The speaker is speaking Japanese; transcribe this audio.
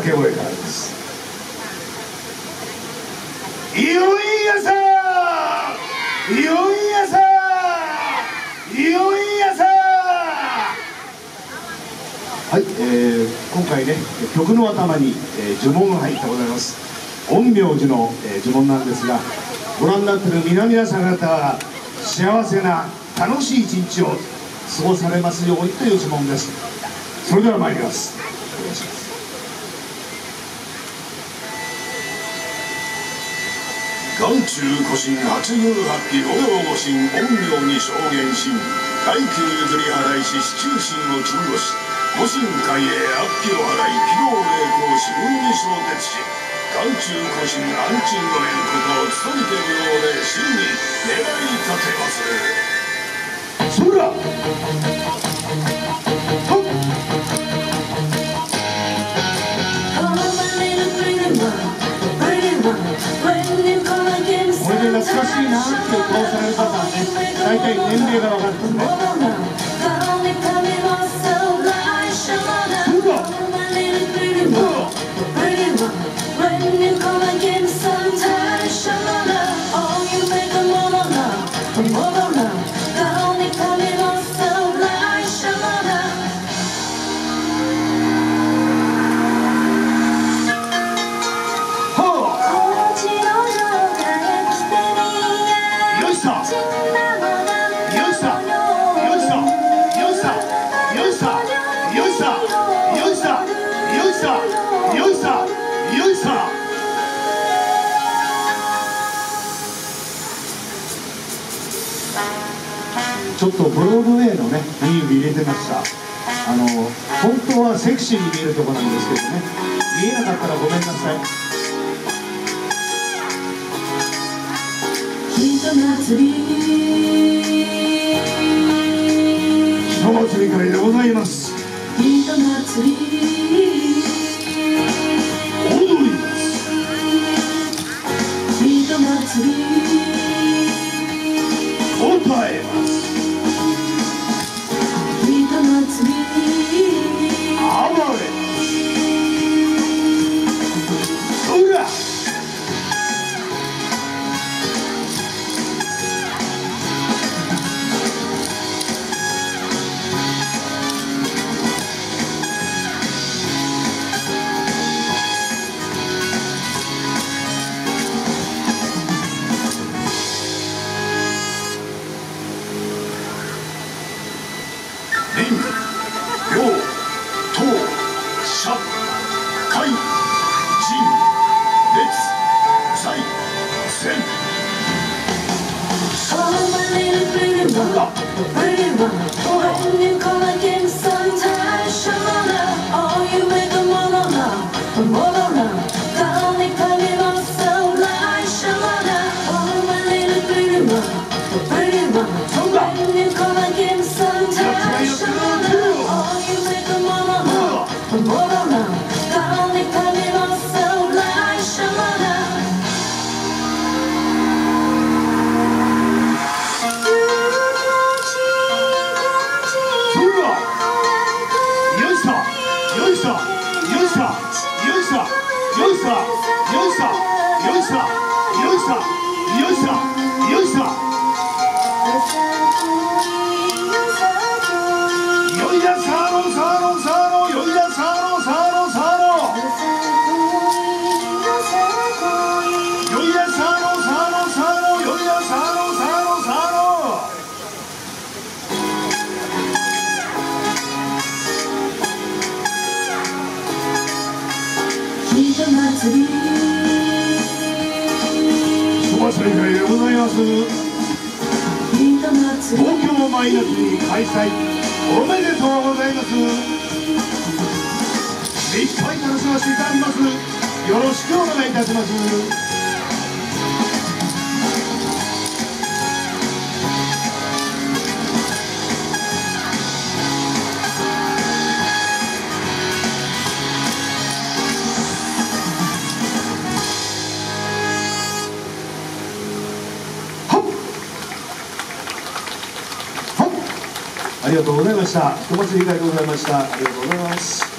掛け声からです。いよいやさいよいやさいよいやさ。はい、今回ね曲の頭に、呪文が入ってございます。陰陽師の、呪文なんですが、ご覧になっている皆さん方は幸せな楽しい一日を過ごされますようにという呪文です。それでは参ります。お願いします。 眼中古神八十八期御用御神陰陽に証言し、階級譲り払いし四柱神を鎮護し、御神海へ悪鬼を払い軌道栄光し運に昇鉄し、眼中古神安鎮御免こと勤めて無用で真に願い立てまする。 そらこれで懐かしいなっていう顔される方はね、大体年齢が分かるんですね。ちょっとブロードウェイのね雰囲気入れてました。本当はセクシーに見えるところなんですけどね、見えなかったらごめんなさい。ひと祭り会でございます。 ひと祭り踊ります。 ひと祭り答えます。 ひと祭り暴れます。うら臨、陽、東、社、海、神、列、財、戦。お祭り会でございます。東京マイナスに開催おめでとうございます。いっぱい楽しませていただきます。よろしくお願いいたします。ありがとうございました。お祭り会でございました。ありがとうございます。